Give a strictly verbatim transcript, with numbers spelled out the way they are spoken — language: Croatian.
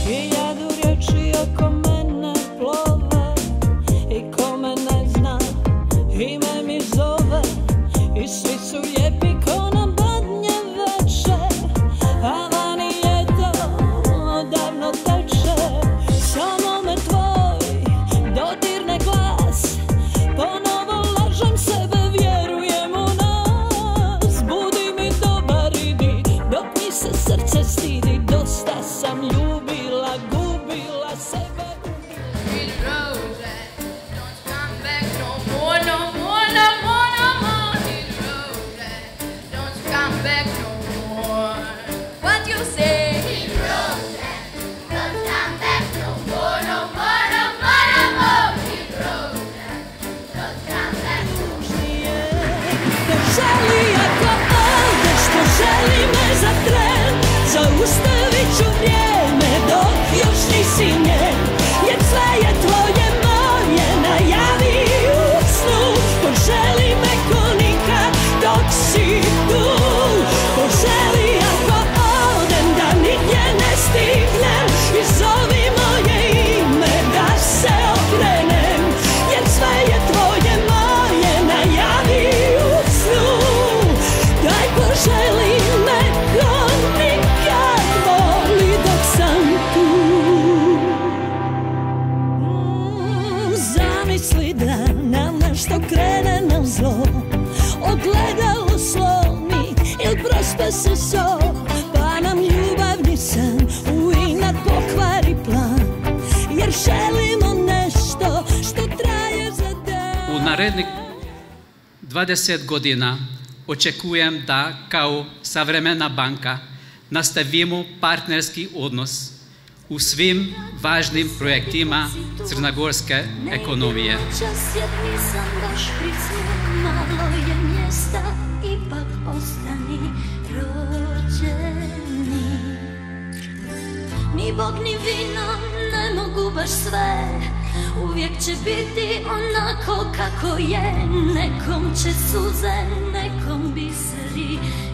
Hiljadu riječi oko mene plove i ko me ne zna ime mi zove i svi su lijepi ko na badnje večer, a vani je to odavno teče. Samo me tvoj dodirne glas, ponovo lažem sebe, vjerujem u nas. Budi mi dobar, idi dok mi se srce stidi, dosta sam ljubila, gubila sebe. Želi ako odeš, poželi me za tren, zaustavit ću vrijeme dok još nisi njen, jer sve je tvoje moje, najavi u snu. Poželi me ko nikad dok si tu, poželi ako odem da nigdje ne stignem i zovi moje ime da se okrenem, jer sve je tvoje moje, najavi u snu. Daj poželi me ko nikad, voli dok sam tu. Mm, zamisli da nam nešto krene na zlo, ogledalo slomi ili prospe se so, pa nam ljubavni san u inat pokvari plan, jer želimo nešto što traje za dan. U narednih dvadeset godina očekujem da kao savremena banka nastavimo partnerski odnos u svim važnim projektima crnogorske ekonomije. Čas jer nisam baš pricnjen, malo je mjesta, ipak ostani rođeni. Ni Bog ni vino ne mogu baš sve, uvijek će biti onako kako je. Nekom će suze, nekom biseri,